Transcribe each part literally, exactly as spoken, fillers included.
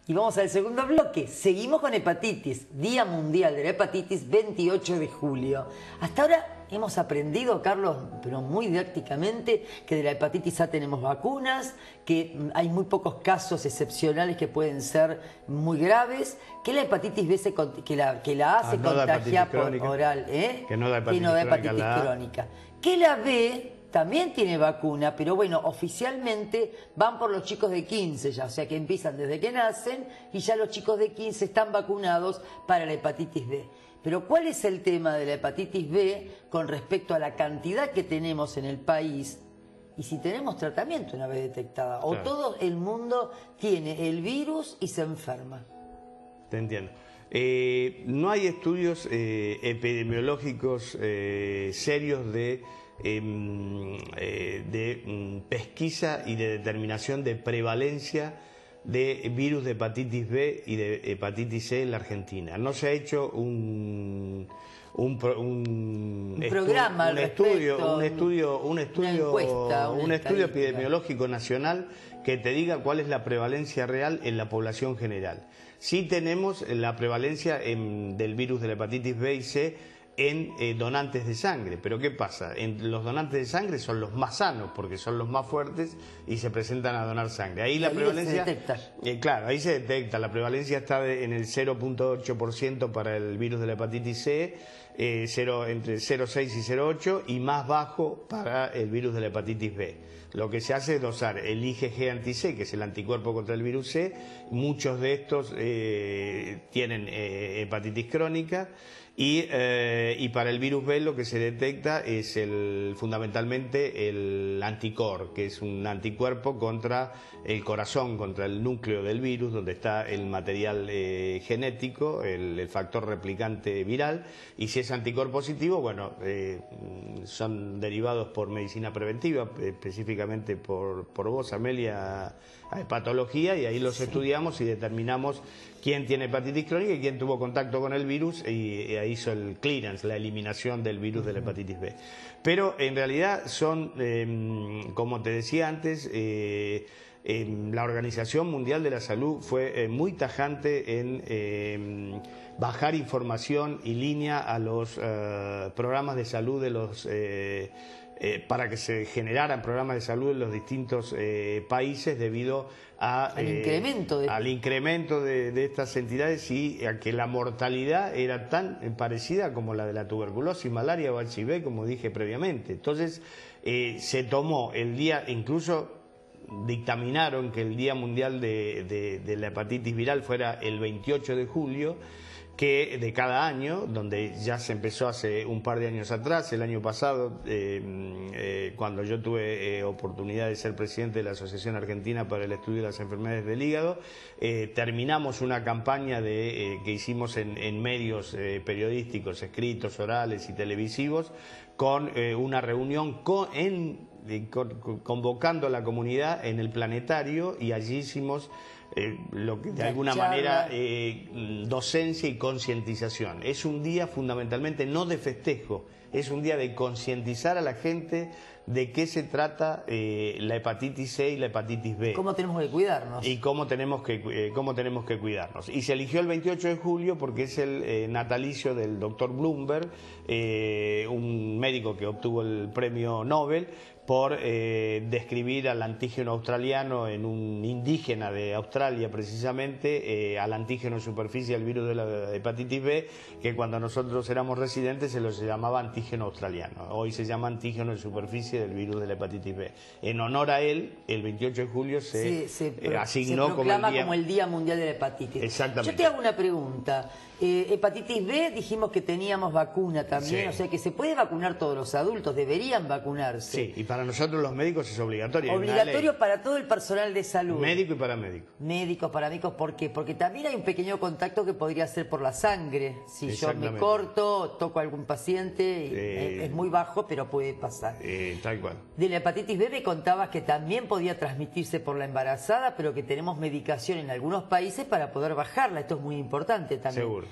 Y vamos al segundo bloque. Seguimos con hepatitis. Día Mundial de la Hepatitis, veintiocho de julio. Hasta ahora hemos aprendido, Carlos, pero muy didácticamente, que de la hepatitis A tenemos vacunas, que hay muy pocos casos excepcionales que pueden ser muy graves, que la hepatitis B se, que, la, que la A ah, se no contagia por oral, ¿eh? Que no da hepatitis, que no da hepatitis crónica, crónica. Que la B también tiene vacuna, pero bueno, oficialmente van por los chicos de quince ya, o sea que empiezan desde que nacen y ya los chicos de quince están vacunados para la hepatitis B. Pero ¿cuál es el tema de la hepatitis B con respecto a la cantidad que tenemos en el país y si tenemos tratamiento una vez detectada? ¿O claro, todo el mundo tiene el virus y se enferma? Te entiendo. Eh, no hay estudios eh, epidemiológicos eh, serios de... Eh, eh, de mm, pesquisa y de determinación de prevalencia de virus de hepatitis B y de hepatitis C en la Argentina. No se ha hecho un, un, un, un programa, un estudio, un estudio, un estudio, una encuesta, una un estudio epidemiológico nacional que te diga cuál es la prevalencia real en la población general. Sí tenemos la prevalencia en, del virus de la hepatitis B y C en eh, donantes de sangre, pero ¿qué pasa? En los donantes de sangre son los más sanos porque son los más fuertes y se presentan a donar sangre. Ahí la ahí prevalencia se detecta. Eh, claro, ahí se detecta. La prevalencia está de, en el cero punto ocho por ciento para el virus de la hepatitis C, eh, cero, entre cero punto seis y cero punto ocho y más bajo para el virus de la hepatitis B. Lo que se hace es dosar el I G G anti-C, que es el anticuerpo contra el virus C. Muchos de estos eh, tienen eh, hepatitis crónica. Y, eh, y para el virus B lo que se detecta es el, fundamentalmente el anticor, que es un anticuerpo contra el corazón, contra el núcleo del virus, donde está el material eh, genético, el, el factor replicante viral. Y si es anticor positivo, bueno, eh, son derivados por medicina preventiva, específicamente por, por vos, Amelia, a hepatología, y ahí los sí. estudiamos y determinamos quién tiene hepatitis crónica y quién tuvo contacto con el virus, y, y ahí hizo el clearance, la eliminación del virus de la hepatitis B. Pero en realidad son, eh, como te decía antes, eh, eh, la Organización Mundial de la Salud fue eh, muy tajante en eh, bajar información y línea a los eh, programas de salud de los... Eh, Eh, para que se generaran programas de salud en los distintos eh, países debido a, al eh, incremento, de... al incremento de, de estas entidades y a que la mortalidad era tan parecida como la de la tuberculosis, malaria o H I V, como dije previamente. Entonces eh, se tomó el día, incluso dictaminaron que el Día Mundial de, de, de la Hepatitis Viral fuera el veintiocho de julio, que de cada año, donde ya se empezó hace un par de años atrás, el año pasado, eh, eh, cuando yo tuve eh, oportunidad de ser presidente de la Asociación Argentina para el Estudio de las Enfermedades del Hígado, eh, terminamos una campaña de, eh, que hicimos en, en medios eh, periodísticos, escritos, orales y televisivos, con eh, una reunión con, en, eh, con, convocando a la comunidad en el planetario, y allí hicimos Eh, lo que de la alguna charla. manera eh, docencia y concientización. Es un día fundamentalmente no de festejo, es un día de concientizar a la gente de qué se trata eh, la hepatitis C y la hepatitis B. ¿Cómo tenemos que cuidarnos? Y cómo tenemos que, eh, cómo tenemos que cuidarnos. Y se eligió el veintiocho de julio porque es el eh, natalicio del doctor Bloomberg, eh, un médico que obtuvo el premio Nobel por eh, describir al antígeno australiano en un indígena de Australia precisamente, eh, al antígeno en superficie del virus de la hepatitis B, que cuando nosotros éramos residentes se lo llamaba antígeno australiano. Hoy se llama antígeno en superficie del virus de la hepatitis B. En honor a él, el veintiocho de julio se, se, se eh, asignó se proclama como el, día... como el Día Mundial de la Hepatitis. Exactamente. Yo te hago una pregunta. Eh, hepatitis B, dijimos que teníamos vacuna también, Sí. o sea que se puede vacunar todos los adultos, deberían vacunarse. Sí, y para nosotros los médicos es obligatorio. Obligatorio para todo el personal de salud. Médico y paramédico. Médicos, paramédicos, ¿por qué? Porque también hay un pequeño contacto que podría ser por la sangre. Si yo me corto, toco a algún paciente, eh, es muy bajo, pero puede pasar. Eh, tal cual. De la hepatitis B me contabas que también podía transmitirse por la embarazada, pero que tenemos medicación en algunos países para poder bajarla. Esto es muy importante también. Seguro.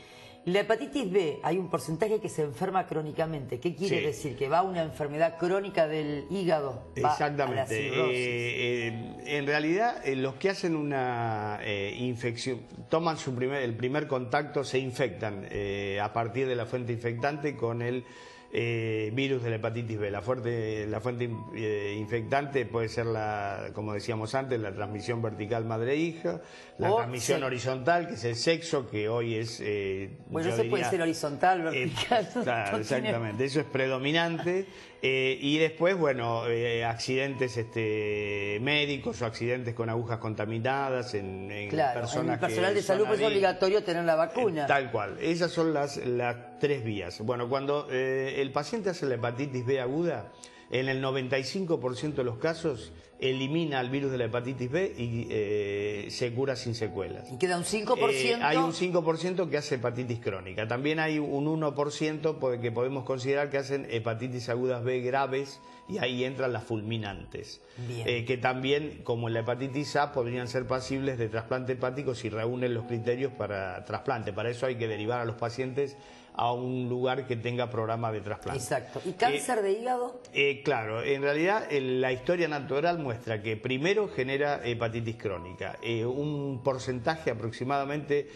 La hepatitis B, hay un porcentaje que se enferma crónicamente. ¿Qué quiere Sí. decir? Que va a una enfermedad crónica del hígado. Va Exactamente. a la cirrosis. Eh, eh, en realidad, eh, los que hacen una eh, infección, toman su primer, el primer contacto, se infectan eh, a partir de la fuente infectante con el eh, virus de la hepatitis B. La fuente, la fuente eh, infectante puede ser, la, como decíamos antes, la transmisión vertical madre-hija, la O transmisión se- horizontal, que es el sexo, que hoy es... Eh, Bueno, yo eso puede diría, ser horizontal, eh, vertical. claro, no tiene- exactamente, eso es predominante. Eh, y después, bueno, eh, accidentes este, médicos o accidentes con agujas contaminadas en, en Claro, personas en el personal que de salud son pues es adictas. obligatorio tener la vacuna. Eh, Tal cual. Esas son las, las tres vías. Bueno, cuando eh, el paciente hace la hepatitis B aguda, en el noventa y cinco por ciento de los casos elimina el virus de la hepatitis B y eh, se cura sin secuelas. Y queda un cinco por ciento. Eh, hay un cinco por ciento que hace hepatitis crónica. También hay un uno por ciento que podemos considerar que hacen hepatitis agudas B graves y ahí entran las fulminantes. Bien. Eh, que también, como en la hepatitis A, podrían ser pasibles de trasplante hepático si reúnen los criterios para trasplante. Para eso hay que derivar a los pacientes a un lugar que tenga programa de trasplante. Exacto. ¿Y cáncer Eh, de hígado? eh, claro, en realidad el- la historia natural muestra que primero genera hepatitis crónica. Eh, un porcentaje aproximadamente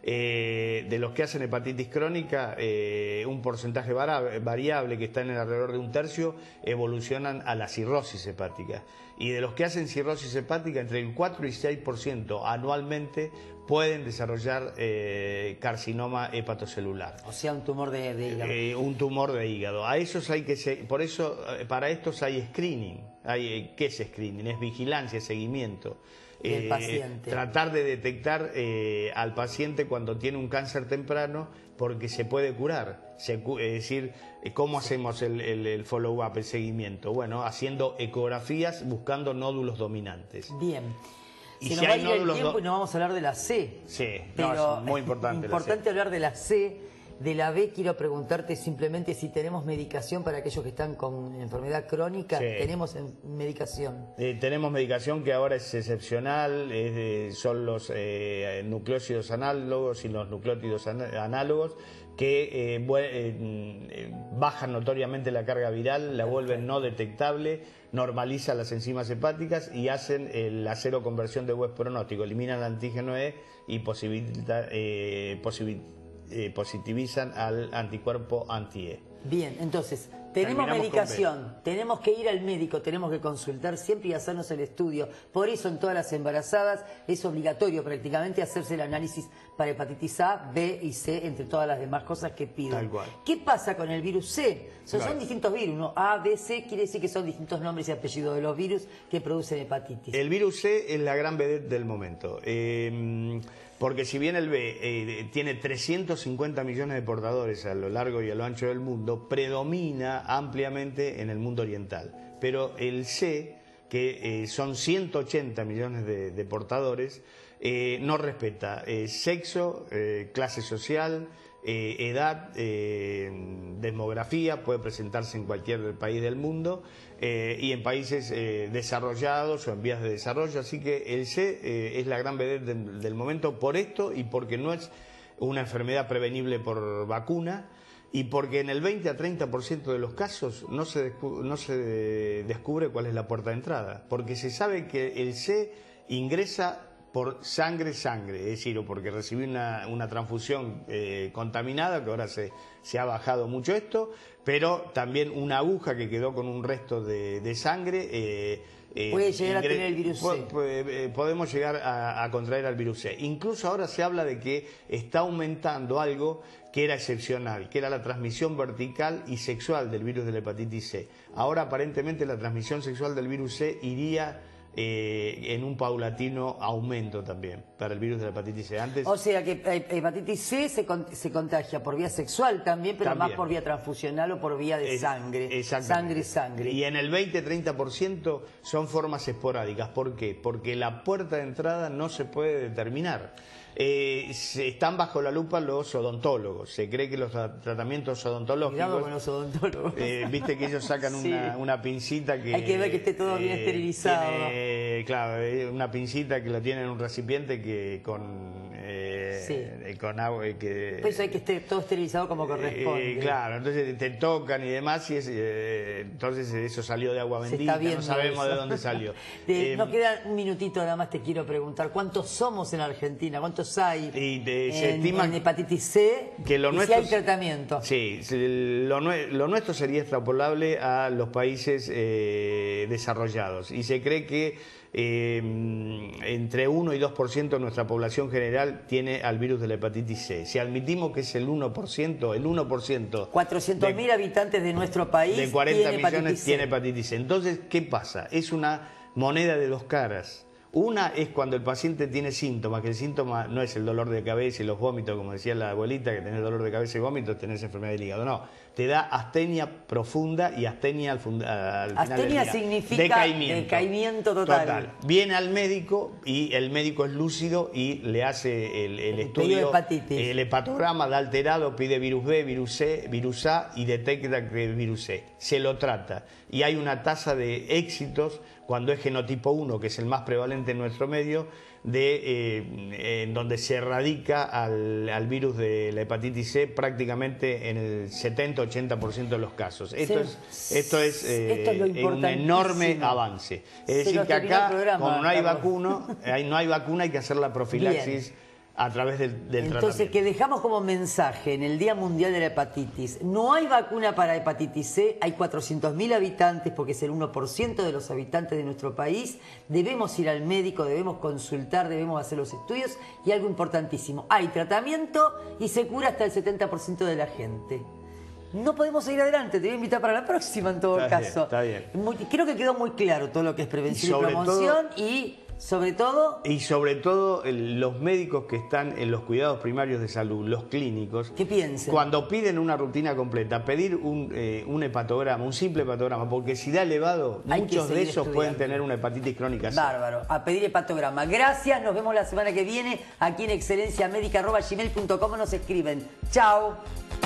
eh, de los que hacen hepatitis crónica, eh, un porcentaje vara- variable que está en el alrededor de un tercio, evolucionan a la cirrosis hepática. Y de los que hacen cirrosis hepática, entre el cuatro y seis por ciento anualmente pueden desarrollar eh, carcinoma hepatocelular. O sea, un tumor de, de hígado. Eh, un tumor de hígado. A esos hay que se- por eso eh, para estos hay screening. Hay, eh, ¿qué es screening? Es vigilancia, seguimiento. Del paciente. Tratar de detectar eh, al paciente cuando tiene un cáncer temprano porque se puede curar. Se cu- es decir, eh, ¿cómo hacemos el, el- el follow-up, el seguimiento? Bueno, haciendo ecografías buscando nódulos dominantes. Bien. Y Se si nos va a hay ir el nódulos tiempo do- y no vamos a hablar de la C. Sí, Pero no, es muy importante. la importante C. hablar de la C. De la B quiero preguntarte simplemente si tenemos medicación para aquellos que están con enfermedad crónica. Sí. Tenemos en- medicación. Eh, tenemos medicación que ahora es excepcional, es de- son los eh, nucleósidos análogos y los nucleótidos ana- análogos que eh, bue- eh, bajan notoriamente la carga viral, la vuelven no detectable, normalizan las enzimas hepáticas y hacen eh, la cero conversión de buen pronóstico, eliminan el antígeno E y posibilita, eh, posibil- eh, positivizan al anticuerpo anti-E. Bien, entonces, tenemos Terminamos medicación, tenemos que ir al médico, tenemos que consultar siempre y hacernos el estudio. Por eso en todas las embarazadas es obligatorio prácticamente hacerse el análisis para hepatitis A, B y C, entre todas las demás cosas que piden. Tal cual. ¿Qué pasa con el virus C? Son, Claro. son distintos virus, ¿no? A, B, C quiere decir que son distintos nombres y apellidos de los virus que producen hepatitis. El virus C es la gran vedette del momento, eh, porque si bien el B eh, tiene trescientos cincuenta millones de portadores a lo largo y a lo ancho del mundo, predomina ampliamente en el mundo oriental. Pero el C, que eh, son ciento ochenta millones de, de portadores, eh, no respeta eh, sexo, eh, clase social, eh, edad, eh, demografía, puede presentarse en cualquier país del mundo eh, y en países eh, desarrollados o en vías de desarrollo. Así que el C eh, es la gran vedette del, del momento por esto y porque no es una enfermedad prevenible por vacuna y porque en el veinte a treinta por ciento de los casos no se, descu- no se descubre cuál es la puerta de entrada, porque se sabe que el C ingresa por sangre-sangre, es decir, o porque recibí una, una transfusión eh, contaminada, que ahora se, se ha bajado mucho esto, pero también una aguja que quedó con un resto de, de sangre. Eh, eh, Puede llegar a ingre- tener el virus po- C. po- eh, podemos llegar a, a contraer al virus C. Incluso ahora se habla de que está aumentando algo que era excepcional, que era la transmisión vertical y sexual del virus de la hepatitis C. Ahora aparentemente la transmisión sexual del virus C iría eh, en un paulatino aumento también para el virus de la hepatitis C. Antes, O sea que eh, hepatitis C se, con- se contagia por vía sexual también, pero También. más por vía transfusional o por vía de Es- sangre. exactamente. Sangre, sangre. Y en el veinte a treinta por ciento son formas esporádicas. ¿Por qué? Porque la puerta de entrada no se puede determinar. Eh, se- están bajo la lupa los odontólogos. Se cree que los tra- tratamientos odontológicos... Cuidado con los odontólogos. Eh, viste que ellos sacan Sí. una, una pincita que... Hay que ver que esté todo bien esterilizado. tiene, claro, eh, una pincita que lo tiene en un recipiente que con... eh, eh, sí. eh, con agua que... Pues hay que estar todo esterilizado como corresponde. Eh, claro, entonces te tocan y demás, y es, eh, entonces eso salió de agua bendita, no sabemos eso. de dónde salió. de, eh, nos queda un minutito, nada más te quiero preguntar, ¿cuántos somos en Argentina? ¿Cuántos hay y de, en, se estima en hepatitis C? que lo y nuestro, si hay tratamiento. Sí, lo, lo nuestro sería extrapolable a los países eh, desarrollados, y se cree que Eh, entre uno y dos por ciento de nuestra población general tiene al virus de la hepatitis C. Si admitimos que es el uno por ciento, el uno por ciento... cuatrocientos mil habitantes de nuestro país de cuarenta tiene millones hepatitis C. tiene hepatitis C. Entonces, ¿qué pasa? Es una moneda de dos caras. Una es cuando el paciente tiene síntomas, que el síntoma no es el dolor de cabeza y los vómitos, como decía la abuelita, que tenés dolor de cabeza y vómitos, tenés enfermedad del hígado. No, te da astenia profunda y astenia al, funda, al final Astenia del día. significa decaimiento, decaimiento total. total. Viene al médico y el médico es lúcido y le hace el, el, el estudio, de hepatitis. el hepatograma, da alterado, pide virus B, virus C, virus A y detecta que es virus C. Se lo trata y hay una tasa de éxitos cuando es genotipo uno, que es el más prevalente en nuestro medio, de, eh, en donde se erradica al, al virus de la hepatitis C prácticamente en el setenta a ochenta por ciento de los casos. Esto sí. es, esto es, eh, esto es un enorme avance. Es decir, que acá, programa, como no hay, vacuno, hay, no hay vacuna, hay que hacer la profilaxis. Bien. A través del, del Entonces, tratamiento. que dejamos como mensaje en el Día Mundial de la Hepatitis, no hay vacuna para hepatitis C, hay cuatrocientos mil habitantes, porque es el uno por ciento de los habitantes de nuestro país, debemos ir al médico, debemos consultar, debemos hacer los estudios, y algo importantísimo, hay tratamiento y se cura hasta el setenta por ciento de la gente. No podemos seguir adelante, te voy a invitar para la próxima en todo está caso. Bien, está bien. Muy, creo que quedó muy claro todo lo que es prevención y, y promoción todo... y... Sobre todo... Y sobre todo el, los médicos que están en los cuidados primarios de salud, los clínicos... ¿Qué piensan? Cuando piden una rutina completa, pedir un, eh, un hepatograma, un simple hepatograma, porque si da elevado, Hay muchos de esos estudiando. Pueden tener una hepatitis crónica. Bárbaro, a pedir hepatograma. Gracias, nos vemos la semana que viene aquí en excelencia médica arroba gmail punto com, nos escriben. Chao.